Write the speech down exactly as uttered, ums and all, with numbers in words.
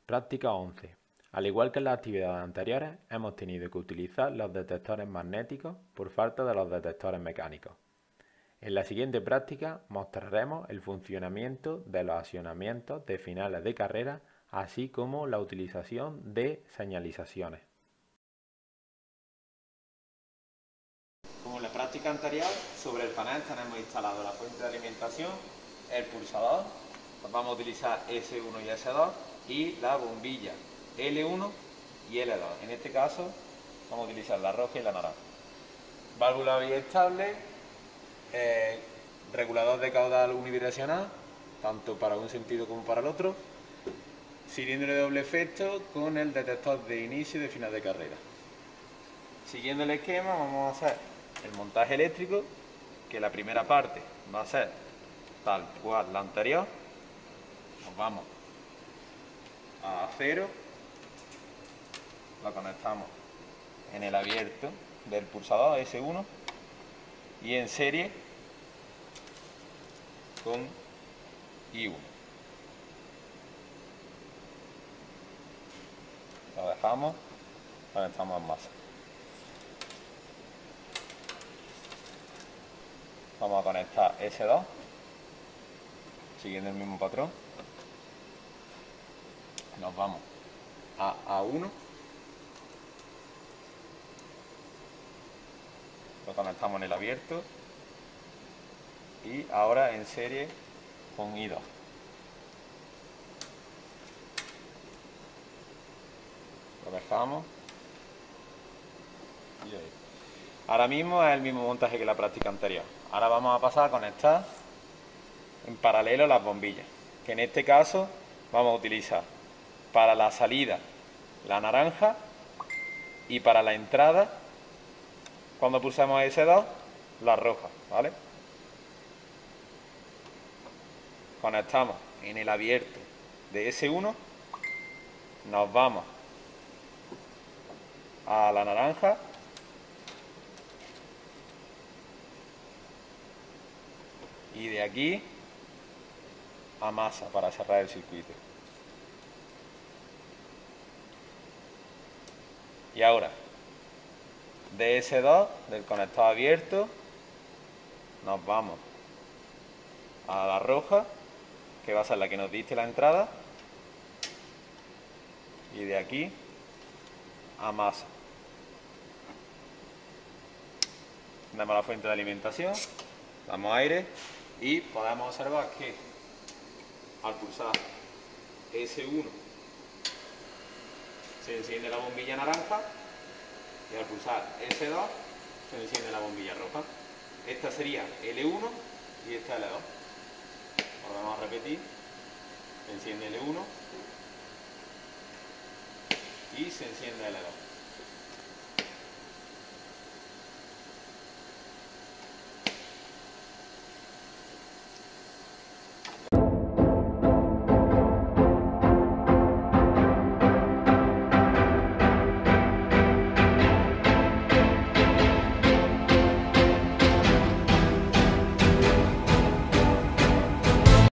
Práctica once. Al igual que en las actividades anteriores, hemos tenido que utilizar los detectores magnéticos por falta de los detectores mecánicos. En la siguiente práctica mostraremos el funcionamiento de los accionamientos de finales de carrera, así como la utilización de señalizaciones. Como en la práctica anterior, sobre el panel tenemos instalado la fuente de alimentación, el pulsador, pues vamos a utilizar ese uno y ese dos, y la bombilla ele uno y ele dos. En este caso vamos a utilizar la roja y la naranja. Válvula biestable, eh, regulador de caudal unidireccional, tanto para un sentido como para el otro, cilindro de doble efecto con el detector de inicio y de final de carrera. Siguiendo el esquema vamos a hacer el montaje eléctrico, que la primera parte va a ser tal cual la anterior. Nos vamos a cero, lo conectamos en el abierto del pulsador ese uno y en serie con i uno. Lo dejamos, conectamos en masa. Vamos a conectar ese dos, siguiendo el mismo patrón. Nos vamos a A uno, lo conectamos en el abierto y ahora en serie con i dos. Lo dejamos y ahí. Ahora mismo es el mismo montaje que la práctica anterior. Ahora vamos a pasar a conectar en paralelo las bombillas, que en este caso vamos a utilizar para la salida la naranja y para la entrada, cuando pulsemos ese dos, la roja, ¿vale? Conectamos en el abierto de ese uno, nos vamos a la naranja y de aquí a masa para cerrar el circuito. Y ahora, de ese dos, del conector abierto, nos vamos a la roja, que va a ser la que nos diste la entrada, y de aquí a masa. Damos la fuente de alimentación, damos aire y podemos observar que al pulsar ese uno se enciende la bombilla naranja y al pulsar ese dos se enciende la bombilla roja. Esta sería ele uno y esta ele dos. Volvemos a repetir, se enciende ele uno y se enciende ele dos.